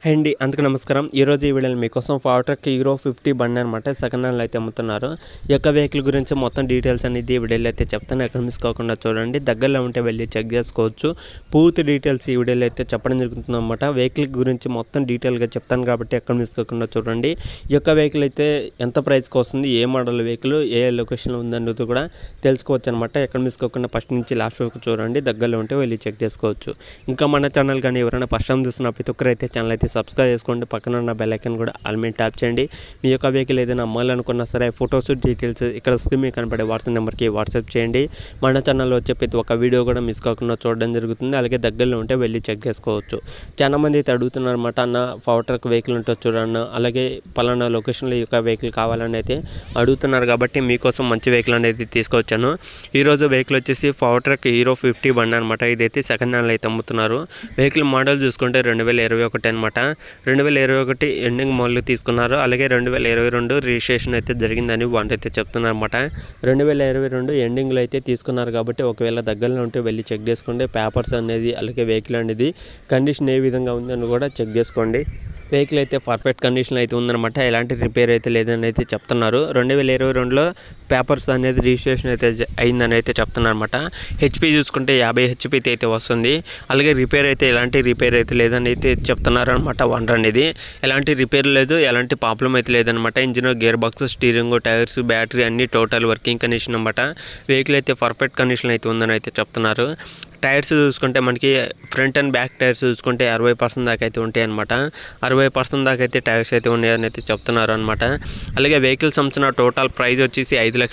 అండి అందుకు నమస్కారం. ఈరోజు ఈ వీడియోలో మీకోసం ఫార్ట్రక్ హీరో 50 బండి అనమాట సెకండ్ హ్యాండ్లో అయితే అమ్ముతున్నారు. ఈ యొక్క వెహికల్ గురించి మొత్తం డీటెయిల్స్ అనేది ఈ వీడియోలో అయితే చెప్తాను. ఎక్కడ మిస్ కాకుండా చూడండి. దగ్గరలో ఉంటే వెళ్ళి చెక్ చేసుకోవచ్చు. పూర్తి డీటెయిల్స్ ఈ వీడియోలో అయితే చెప్పడం జరుగుతుంది అనమాట. వెహికల్ గురించి మొత్తం డీటెయిల్గా చెప్తాను కాబట్టి ఎక్కడ మిస్ కాకుండా చూడండి. ఈ యొక్క వెహికల్ అయితే ఎంత ప్రైస్కి వస్తుంది, ఏ మోడల్ వెహికల్, ఏ లొకేషన్లో ఉందన్నది కూడా తెలుసుకోవచ్చు అనమాట. ఎక్కడ మిస్ కాకుండా ఫస్ట్ నుంచి లాస్ట్ వరకు చూడండి. దగ్గరలో ఉంటే వెళ్ళి చెక్ చేసుకోవచ్చు. ఇంకా మన ఛానల్ కానీ ఎవరైనా ఫస్ట్ టైం చూస్తున్న ప్రతి ఒక్కరైతే ఛానల్ అయితే సబ్స్క్రైబ్ చేసుకోండి. పక్కన ఉన్న బెల్ ఐకాన్ కూడా ఆల్ మీద ట్యాప్ చేయండి. మీ యొక్క వెహికల్ ఏదైనా అమ్మాలనుకున్నా సరే ఫొటోస్ డీటెయిల్స్ ఇక్కడ స్క్రీన్ మీద కనపడే వాట్సాప్ నెంబర్కి వాట్సాప్ చేయండి. మన ఛానల్లో వచ్చే ప్రతి ఒక్క వీడియో కూడా మిస్ కాకుండా చూడడం జరుగుతుంది. అలాగే దగ్గరలో ఉంటే వెళ్ళి చెక్ చేసుకోవచ్చు. చాలా మంది అయితే అడుగుతున్నారు అనమాట, అన్న ఫార్ట్రక్ వెహికల్ ఉంటుంది చూడన్న, అలాగే పలానా లొకేషన్లో ఈ యొక్క వెహికల్ కావాలని అయితే అడుగుతున్నారు కాబట్టి మీకోసం మంచి వెహికల్ అనేది తీసుకొచ్చాను. ఈరోజు వెహికల్ వచ్చేసి ఫార్ట్రక్ హీరో 50 బండి అనమాట. ఇదైతే సెకండ్ హ్యాండ్లో అయితే అమ్ముతున్నారు. వెహికల్ మోడల్ చూసుకుంటే 2021 అనమాట. 2021 ఎండింగ్ మోడల్ తీసుకున్నారు. అలాగే 2022 రిజిస్ట్రేషన్ అయితే జరిగిందని వాళ్ళు అయితే చెప్తున్నారు అనమాట. 2022 ఎండింగ్లో అయితే తీసుకున్నారు కాబట్టి ఒకవేళ దగ్గరలో ఉంటే వెళ్ళి చెక్ చేసుకోండి. పేపర్స్ అనేది అలాగే వెహికల్ అనేది కండిషన్ ఏ విధంగా ఉందని కూడా చెక్ చేసుకోండి. వెహికల్ అయితే పర్ఫెక్ట్ కండిషన్లో అయితే ఉందన్నమాట. ఎలాంటి రిపేర్ అయితే లేదని అయితే చెప్తున్నారు. 2022లో పేపర్స్ అనేది రిజిస్ట్రేషన్ అయితే అయిందని అయితే చెప్తున్నారు అనమాట. హెచ్పి చూసుకుంటే 50 హెచ్పి అయితే వస్తుంది. అలాగే రిపేర్ అయితే ఎలాంటి రిపేర్ అయితే లేదని అయితే చెప్తున్నారు అనమాట. వనర్ అనేది ఎలాంటి రిపేర్ లేదు, ఎలాంటి ప్రాబ్లం అయితే లేదనమాట. Engine, gear box, steering, tyres, battery అన్ని టోటల్ వర్కింగ్ కండిషన్ అనమాట. వెహికల్ అయితే పర్ఫెక్ట్ కండిషన్ అయితే ఉందని అయితే చెప్తున్నారు. టైర్స్ చూసుకుంటే మనకి ఫ్రంట్ అండ్ బ్యాక్ టైర్స్ చూసుకుంటే 60% దాకా అయితే ఉంటాయి అనమాట. 60% దాకా అయితే టైర్స్ అయితే ఉన్నాయని అయితే చెప్తున్నారు అనమాట. అలాగే వెహికల్ సంబంధించిన టోటల్ ప్రైస్ వచ్చేసి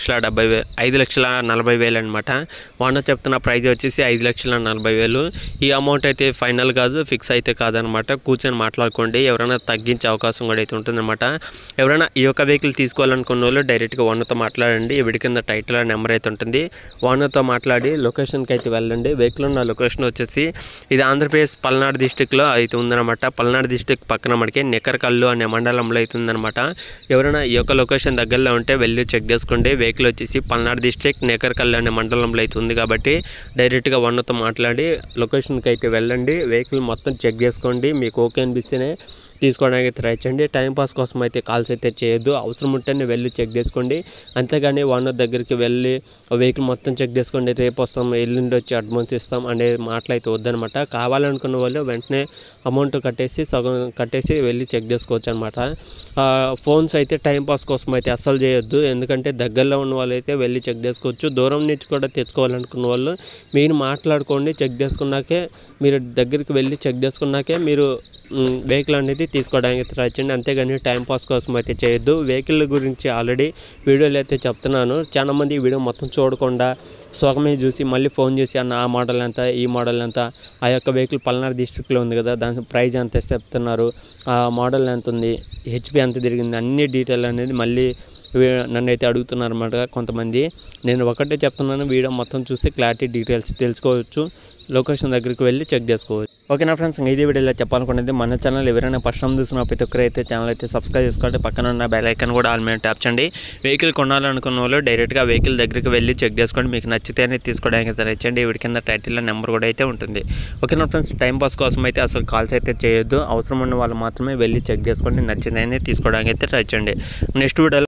5,40,000 అనమాట. ఓనర్ చెప్తున్న ప్రైస్ వచ్చేసి 5,40,000. ఈ అమౌంట్ అయితే ఫైనల్ కాదు, ఫిక్స్ అయితే కాదనమాట. కూర్చొని మాట్లాడుకోండి. ఎవరైనా తగ్గించే అవకాశం కూడా అయితే ఉంటుందన్నమాట. ఎవరైనా ఈ యొక్క వెహికల్ తీసుకోవాలనుకున్న వాళ్ళు డైరెక్ట్గా ఓనర్తో మాట్లాడండి. వీడి కింద టైటిల్ నెంబర్ అయితే ఉంటుంది. ఓనర్తో మాట్లాడి లొకేషన్కి అయితే వెళ్ళండి. వెహికల్ ఉన్న లొకేషన్ వచ్చేసి ఇది ఆంధ్రప్రదేశ్ పల్నాడు డిస్టిక్లో అయితే ఉందన్నమాట. పల్నాడు డిస్టిక్ పక్కన మనకి నెక్కరకల్లు అనే మండలంలో అయితే ఉందన్నమాట. ఎవరైనా ఈ యొక్క లొకేషన్ దగ్గరలో ఉంటే వెళ్ళి చెక్ చేసుకోండి. వెహికల్ వచ్చేసి పల్నాడు డిస్టిక్ నెక్కరకల్లు అనే మండలంలో అయితే ఉంది కాబట్టి డైరెక్ట్గా ఓనర్తో మాట్లాడి లొకేషన్కి అయితే వెళ్ళండి. వెహికల్ మొత్తం చెక్ చేసుకోండి. మీకు ఓకే అనిపిస్తేనే తీసుకోవడానికి ట్రై చేయండి. టైంపాస్ కోసం అయితే కాల్స్ అయితే చేయొద్దు. అవసరం ఉంటేనే వెళ్ళి చెక్ చేసుకోండి. అంతేగాని ఓనర్ దగ్గరికి వెళ్ళి వెహికల్ మొత్తం చెక్ చేసుకోండి, రేపు వస్తాం, ఎల్లుండి వచ్చి అడ్వాన్స్ ఇస్తాం అనే మాటలు అయితే వద్దనమాట. కావాలనుకున్న వాళ్ళు వెంటనే అమౌంట్ కట్టేసి సగం కట్టేసి వెళ్ళి చెక్ చేసుకోవచ్చు అనమాట. ఫోన్స్ అయితే టైంపాస్ కోసం అయితే అస్సలు చేయొద్దు. ఎందుకంటే దగ్గరలో ఉన్న వాళ్ళు అయితే వెళ్ళి చెక్ చేసుకోవచ్చు. దూరం నుంచి కూడా తెచ్చుకోవాలనుకున్న వాళ్ళు మీరు మాట్లాడుకోండి. చెక్ చేసుకున్నాకే మీరు దగ్గరికి వెళ్ళి చెక్ చేసుకున్నాకే మీరు వెహికల్ అనేది తీసుకోవడానికి ట్రై చేయండి. అంతేగాని టైంపాస్ కోసం అయితే చేయొద్దు. వెహికల్ గురించి ఆల్రెడీ వీడియోలు అయితే చెప్తున్నాను. చాలామంది వీడియో మొత్తం చూడకుండా సగమే చూసి మళ్ళీ ఫోన్ చేసి అన్న ఆ మోడల్ ఎంత, ఈ మోడల్ ఎంత, ఆ యొక్క వెహికల్ పల్నాడు డిస్ట్రిక్ట్లో ఉంది కదా, దాని ప్రైస్ ఎంత చెప్తున్నారు, ఆ మోడల్ ఎంత ఉంది, హెచ్పి ఎంత తిరిగింది, అన్ని డీటెయిల్ అనేది మళ్ళీ నన్ను అయితే అడుగుతున్నారు అన్నమాట కొంతమంది. నేను ఒకటే చెప్తున్నాను, వీడియో మొత్తం చూసి క్లారిటీ డీటెయిల్స్ తెలుసుకోవచ్చు. లొకేషన్ దగ్గరికి వెళ్ళి చెక్ చేసుకోవచ్చు. ఓకేనా ఫ్రెండ్స్, ఇదే వీడియోలో చెప్పాలనుకునేది మన ఛానల్ ఎవరైనా ఫస్ట్ టైం చూసిన ప్రతి ఒక్కరైతే ఛానల్ అయితే సబ్స్క్రైబ్ చేసుకోండి. పక్కన ఉన్న బెల్ ఐకాన్ కూడా ఆల్ మీద ట్యాప్ చేయండి. వెహికల్ కొనాలనుకున్న వాళ్ళు డైరెక్ట్గా వెహికల్ దగ్గరికి వెళ్ళి చెక్ చేసుకోండి. మీకు నచ్చితేనే తీసుకోవడానికి ట్రై చేయండి. వీడి కింద టైటిల్లో నెంబర్ కూడా అయితే ఉంటుంది. ఓకేనా ఫ్రెండ్స్, టైం పాస్ కోసం అయితే అసలు కాల్స్ అయితే చేయొద్దు. అవసరం ఉన్న వాళ్ళు మాత్రమే వెళ్ళి చెక్ చేసుకోండి. నచ్చితేనే తీసుకోవడానికి అయితే ట్రై చేయండి. నెక్స్ట్ వీడియోలో